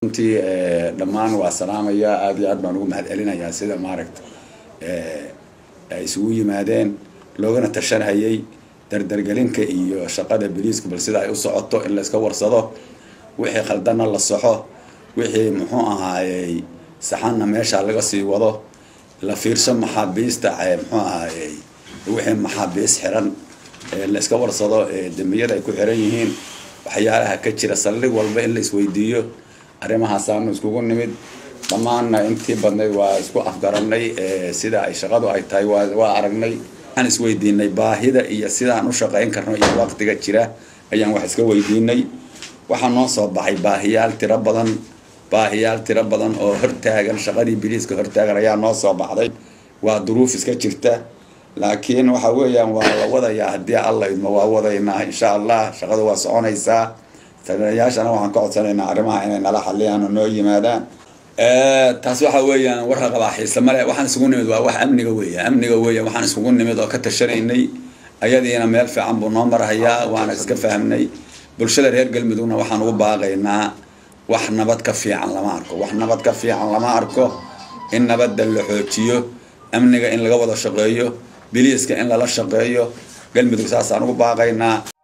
runtii dhammaan waa salaamaya aad iyo aad baan ugu mahadcelinayaa sida maaragta ay isugu yimaadeen loogana tashanayay dardargelinka iyo shaqada biliiska bal sida ay u socoto in la iska warsado wixii khaldana la saxo wixii muxuu ahaayay saxana meesha laga sii wado la fiirso maxaabiista muxuu ahaayay wixii maxaabiis xiran la iska warsado damiyada ay ku xiran yihiin waxyaalaha ka jira saldhig walba in la isweydiiyo arrimahaasaan iskugu nimid dhammaanna intii badnayd waa isku afgaranay sida ay shaqadu ay tahay waa aragnay aan isweydiinay baahida iyo sidaan u shaqayn karno iyo waqtiga jira ayaan wax iska weydiinay waxaan noo soo baxay baahiyaal tiro badan oo hortaagan shaqadii biliiska hortaagan ayaa noo soo baxday waa duruuf iska jirta laakiin waxa weeyaan waa la wadayaa haddii alla idmo waa wadaynaa insha Allah shaqadu waa soconaysaa taliyayaashana waxaan ka codsanaynaa arrimaha inay nala xaliyaan oo noo yimaadaan taas waxa weeyaan war qaba xiisa male waxaan isugu nimid waa wax amniga weeye waxaan isugu nimid oo ka tashanaynay ayadiina meel fiican buu noo marayaa waana iska fahmnay bulshada reer galmudugna waxaan ugu baaqaynaa wax nabad ka fiican lama arko in nabadda la xoojiyo amniga in laga wada shaqeeyo biliiska in lala shaqeeyo galmudug saasaan ugu baaqaynaa